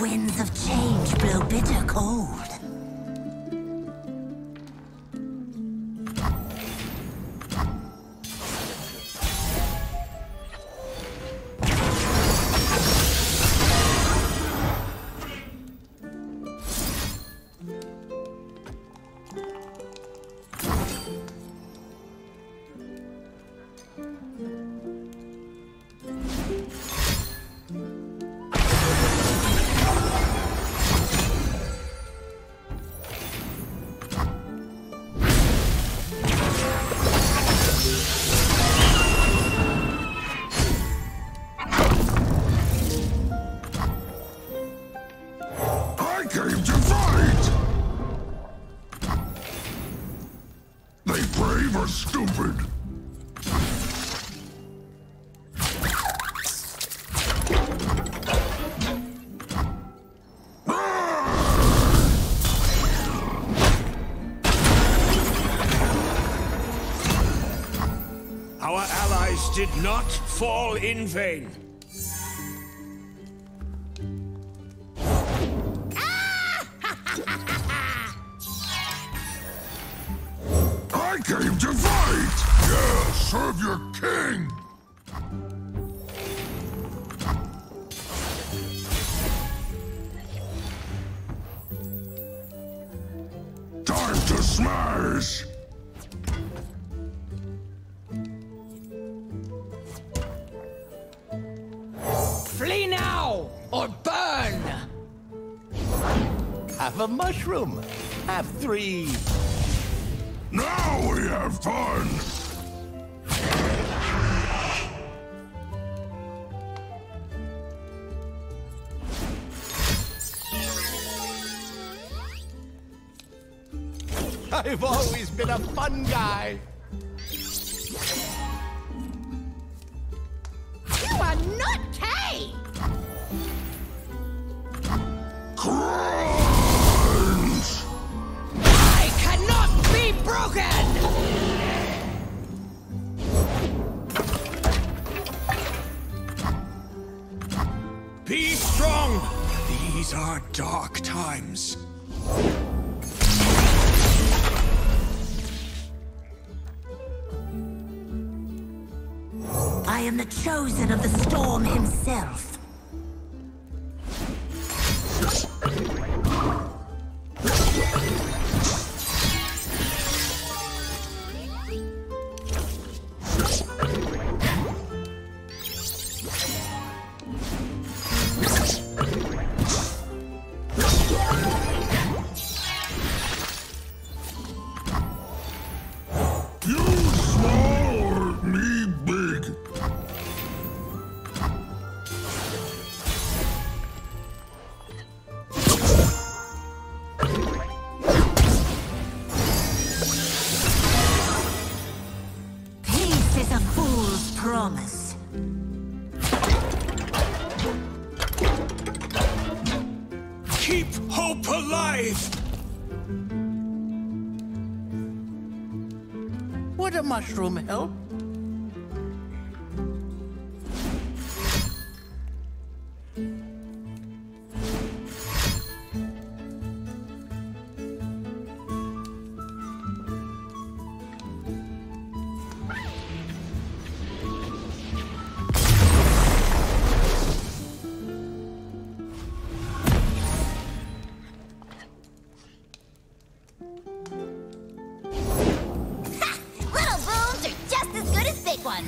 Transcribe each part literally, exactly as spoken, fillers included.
winds of change blow bitter cold. Stupid! Our allies did not fall in vain. I came to fight! Yeah, serve your king! Time to smash! Flee now, or burn! Have a mushroom. Have three. Now we have fun! I've always been a fun guy. You are not Kay! Crunch! I cannot be broken! Be strong! These are dark times. I am the chosen of the storm himself. You small or me big? Peace is a fool's promise. Keep hope alive! Would a mushroom help? Little booms are just as good as big ones.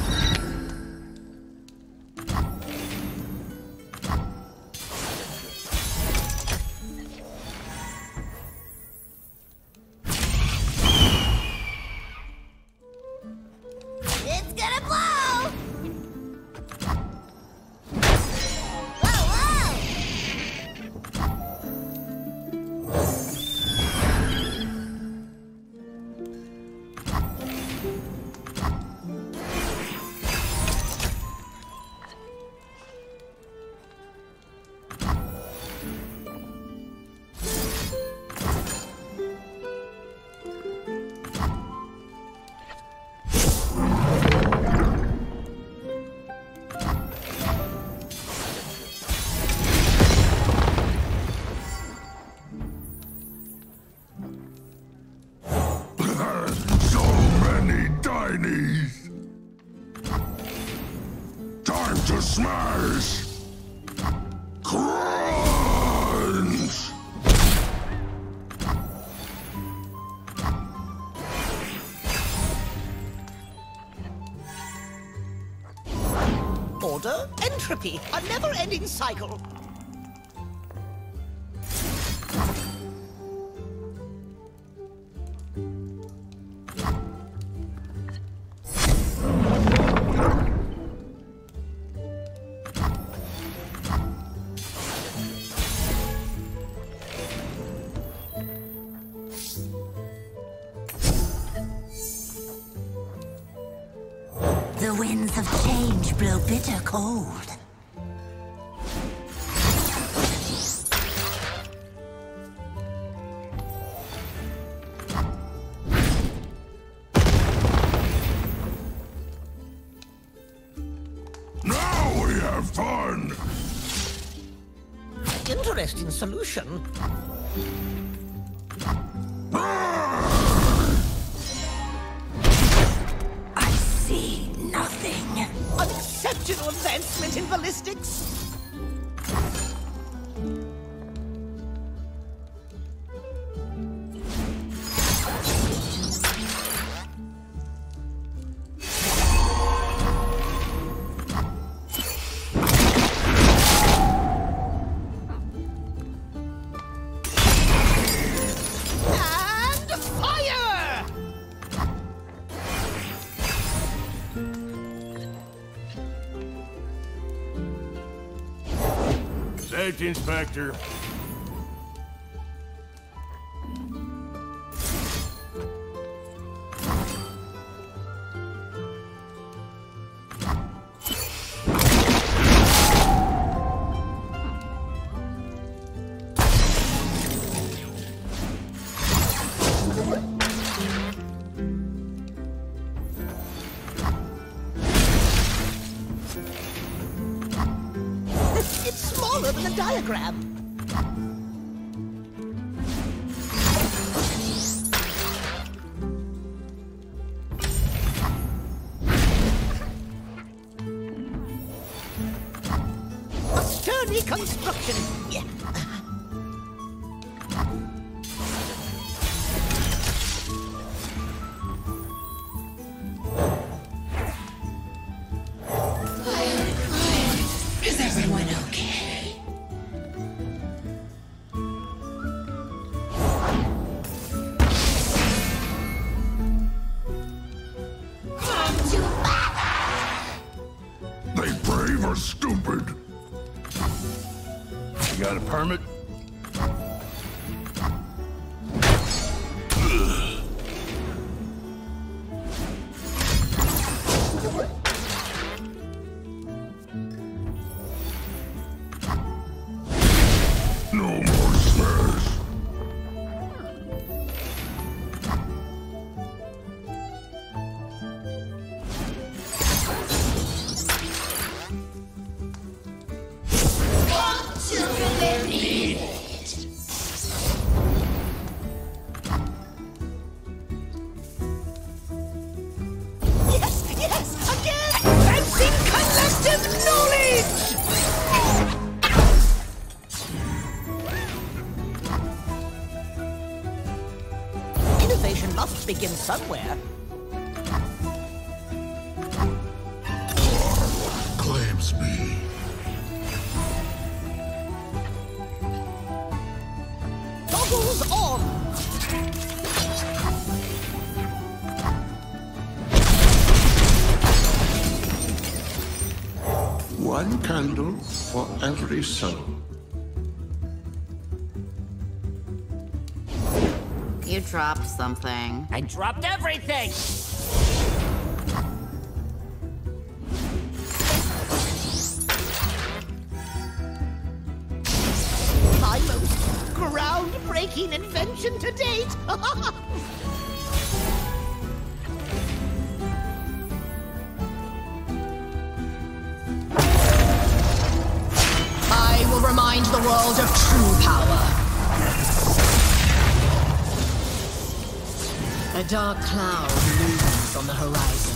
It's gonna blow! Whoa, whoa! my knees. Time to smash. Crunch. Order, entropy, a never-ending cycle. The winds of change blow bitter cold. Now we have fun. Interesting solution. I see nothing. An exceptional advancement in ballistics. And fire! Safety Inspector. It's smaller than a diagram. A sturdy construction. Yeah. Is everyone okay? Come to They brave or stupid. You got a permit? No more smash. Yes, yes, again! Advancing collective knowledge! Innovation must begin somewhere. Claims me. Goggles on! One candle for every soul. You dropped something. I dropped everything! My most groundbreaking invention to date! I will remind the world of true power. A dark cloud looms on the horizon.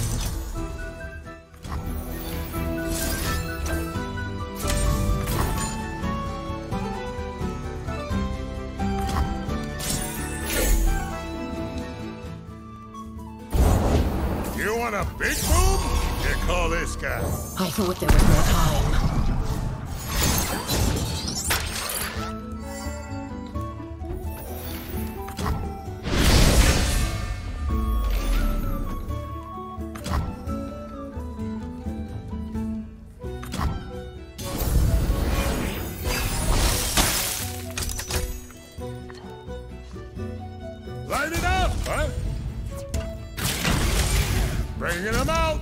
You want a big boom? You call this guy. I thought there was more time. Light it up, huh? Bringing them out.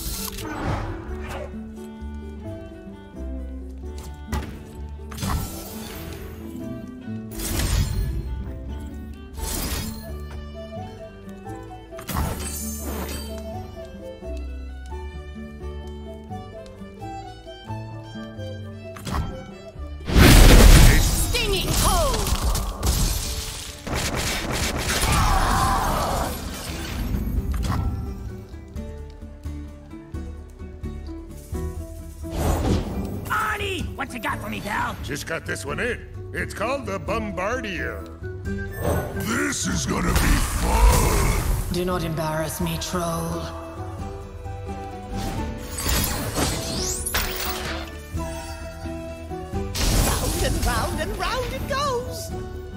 Stinging cold! What you got for me, pal? Just got this one in. It's called the Bombardier. This is gonna be fun. Do not embarrass me, troll. Round and round and round it goes!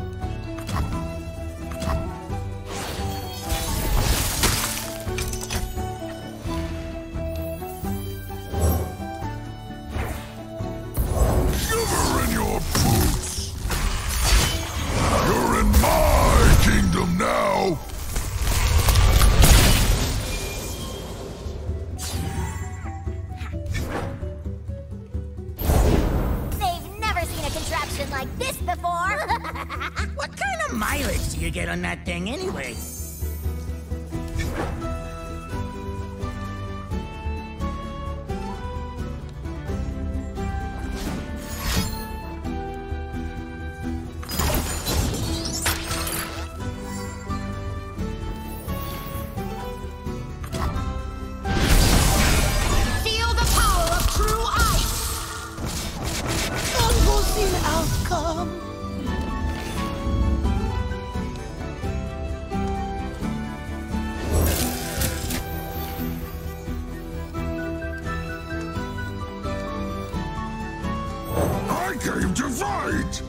Shiver in your boots. You're in my kingdom now. They've never seen a contraption like this before. What kind of mileage do you get on that thing anyway? Feel the power of true ice! Unforeseen outcome! I came to fight.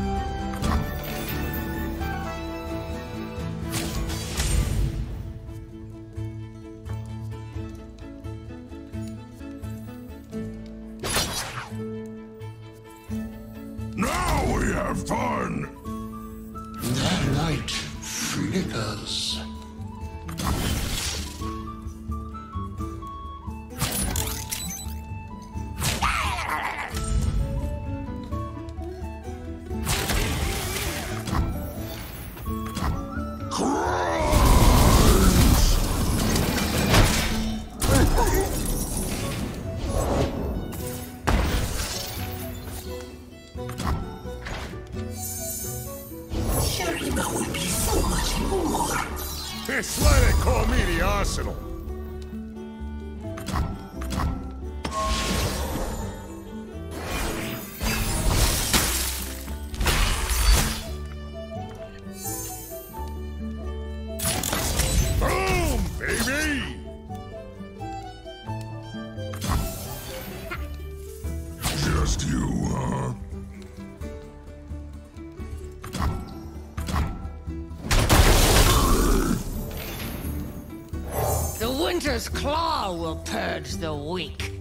Now we have fun. The light flickers. Sheridan will be so much more. This let it call me the Arsenal. Boom, baby! Just you, huh? The winter's claw will purge the weak.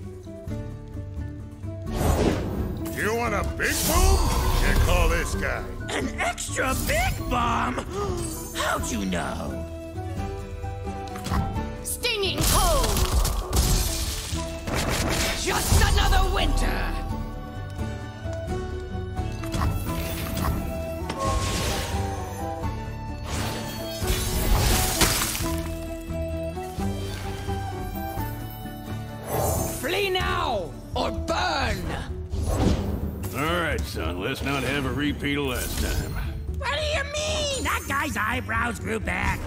You want a big boom? You call this guy. An extra big bomb? How'd you know? Stinging cold! Just another winter! Flee now, or burn! Alright, son, let's not have a repeat of last time. What do you mean? That guy's eyebrows grew back.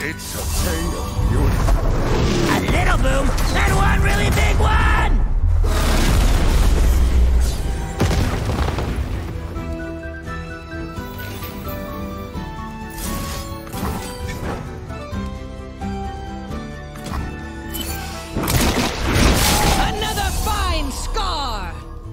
It's a thing of beauty. A little boom and one really big one! Another fine scar!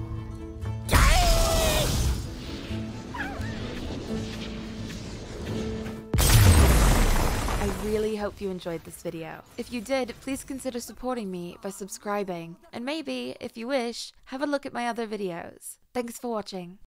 I really hope you enjoyed this video. If you did, please consider supporting me by subscribing, and maybe, if you wish, have a look at my other videos. Thanks for watching.